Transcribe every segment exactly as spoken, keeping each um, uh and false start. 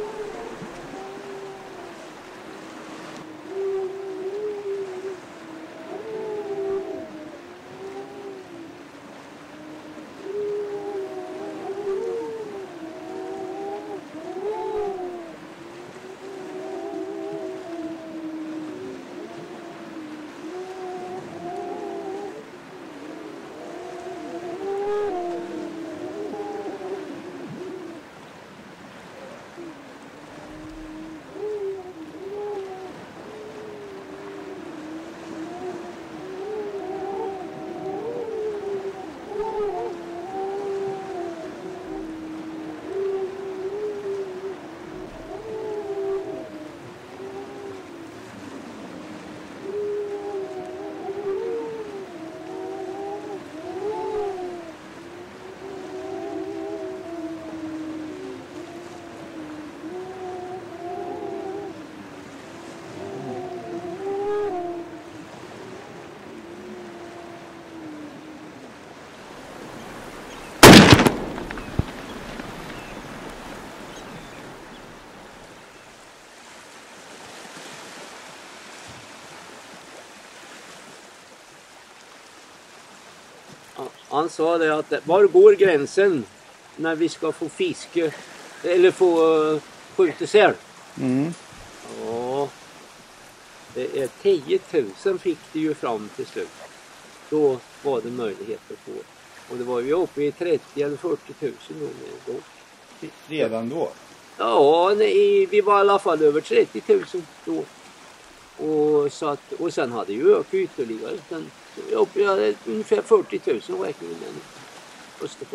Han sa det att var går gränsen när vi ska få fiske eller få uh, skjuta säl? Mm. Ja, det är tio tusen fick det ju fram till slut. Då var det möjlighet att få. Och det var ju uppe i trettio eller fyrtio tusen då. Redan då? Ja, nej, vi var i alla fall över trettio tusen då. Och, så att, och sen hade ju ökat ytterligare. Sen, uppe i ungefär fyrtio tusen räknar vi med Östersjön.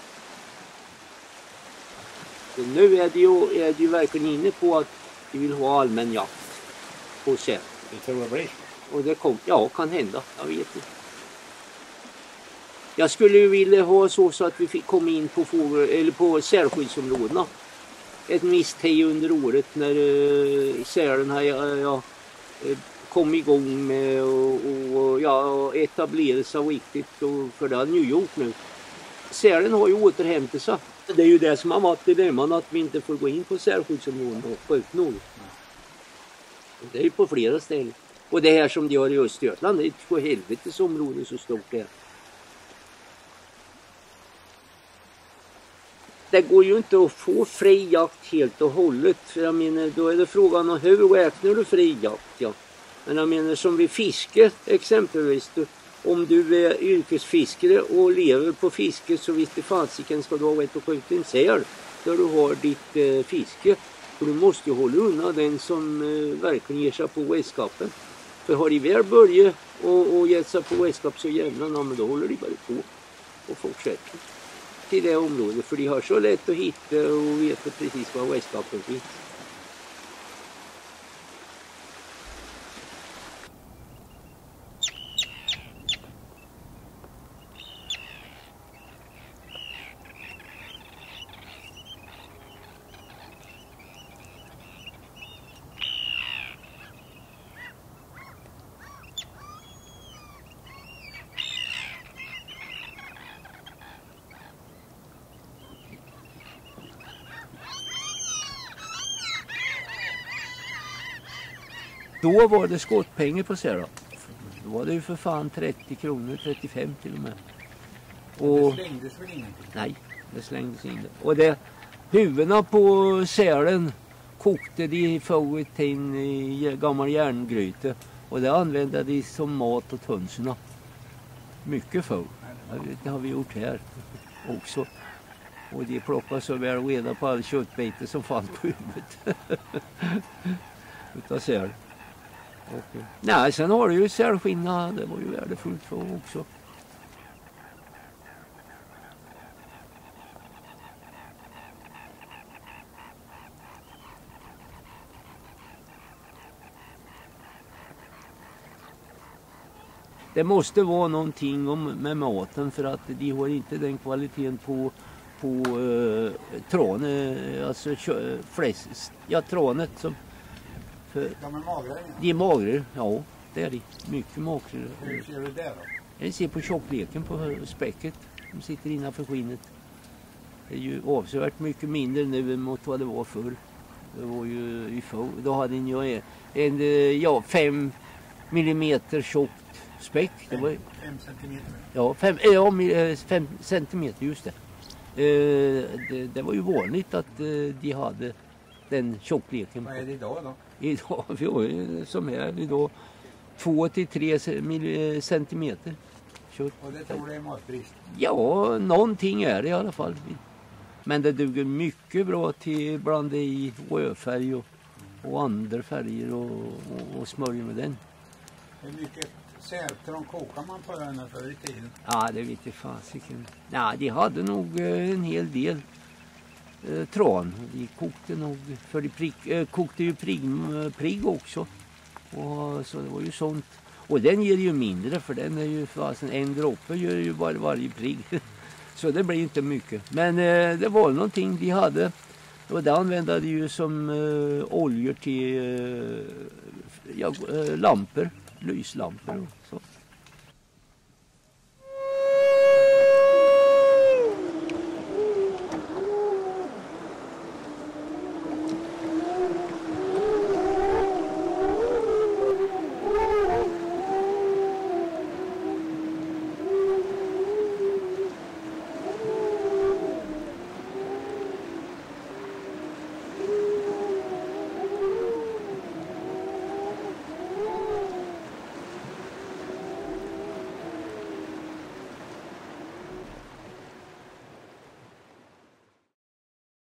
Så nu är det, ju, är det ju verkligen inne på att vi vill ha allmän jakt på säl. Det tror jag blir. Och det kom, ja, kan hända. Jag vet inte. Jag skulle ju vilja ha så, så att vi fick komma in på, fågel, eller på sälskyddsområdena. Ett misstej under året när uh, sälen har ja, uh, kom igång med och, och ja, etablera sig riktigt. Och, för det har ju gjort nu. Sälen har ju återhämtat sig. Det är ju det som har varit dilemman, att vi inte får gå in på sälskyddsområdena och skjuta någon. Det är ju på flera ställen. Och det här som de gör i Östergötland, det är ett två helvetes område så stort det är. Det går ju inte att få fri jakt helt och hållet. För jag menar, då är det frågan om hur räknar du fri jakt? Ja. Men jag menar som vid fiske exempelvis. Du, om du är yrkesfiskare och lever på fiske, så visst i fasiken ska du ha rätt att skjuta en säl där du har ditt eh, fiske. För du måste ju hålla undan den som eh, verkligen ger sig på redskapen. För har de väl börjat och, och gett sig på redskap så jävla, ja, men då håller de bara på och fortsätter till det området. För de har så lätt att hitta och veta precis var redskapen finns. Då var det skottpengar på säl. Då var det ju för fan trettio kronor, trettiofem till och med. Och det slängdes väl ingenting? Nej, det slängdes inte. Och det, huvudena på sälen kokte de förut in i gammal järngryte. Och det använde de som mat åt hönserna. Mycket förr. Det har vi gjort här också. Och de plockade så väl reda på all köttbete som fanns på huvudet. Utav säl. Okay. Nej, sen har du ju sälskinna, det var ju värdefullt för också. Det måste vara någonting om, med maten, för att de har inte den kvaliteten på, på uh, tråne, alltså fläsk, ja trånet som... För de är magrare? De är magrare, ja, det är de. Mycket magrare. Hur ser du det då? Jag ser på tjockleken på späcket som sitter innanför skinnet. Det är ju avsevärt mycket mindre nu än mot vad det var förr. Det var ju i få. Då hade ni ju en, en ja, fem millimeter tjockt späck. Det var, Fem centimeter. ja, fem, ja, fem centimeter, just det. Eh, det. Det var ju vanligt att eh, de hade den tjockleken. Vad är det idag då? Idag, vi har ju som här idag, två till tre centimeter kött. Och det tror du är matbrist? Ja, någonting är det i alla fall. Men det duger mycket bra till blanda i rödfärg och, och andra färger och, och, och smörja med den. Hur mycket sältrån kokar man på öarna förr i tiden? Ja, det vet jag fasiken. Ja, de hade nog en hel del eh, tran. De kokte nog, för de prick, eh, kokte ju prigg, prigg också. Och så det var ju sånt. Och den ger ju mindre, för den är ju fasen, en droppe gör ju bara varje prigg. Så det blir inte mycket. Men eh, det var någonting de hade. Och det använde de ju som eh, oljor till eh, ja, eh, lampor, lyslampor och så.